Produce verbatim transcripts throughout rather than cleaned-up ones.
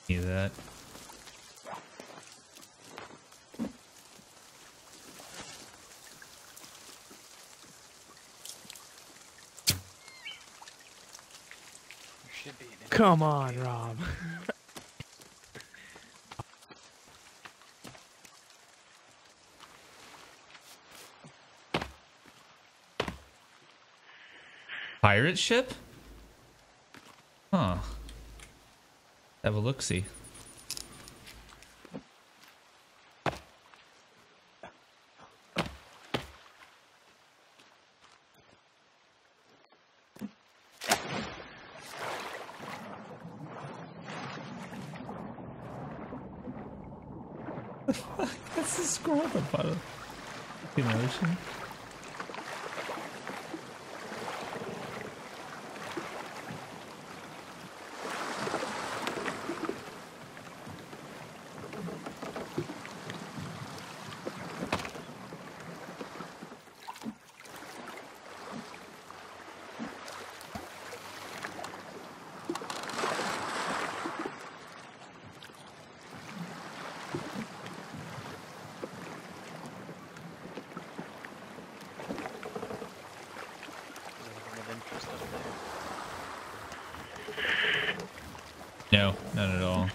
Need that. Should be an Come on, Rob. Pirate ship? Huh. Have a look-see. That's the scroll at the bottom. The ocean. No, not at all.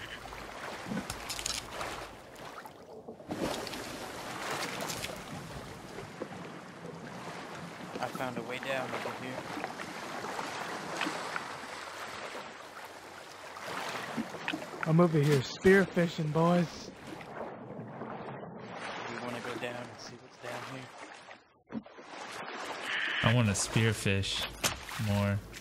I found a way down over here. I'm over here spearfishing, boys. We want to go down and see what's down here. I want to spearfish more.